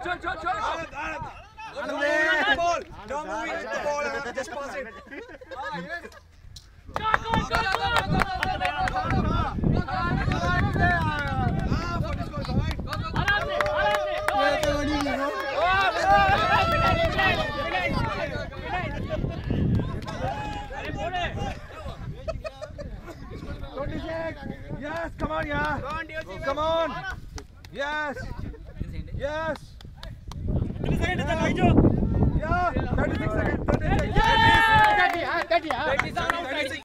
the ball. Don't move it with the ball. Just pass it. Yes, come on, yeah. Come on. Yes. Yes. Yeah. 36 seconds. 36.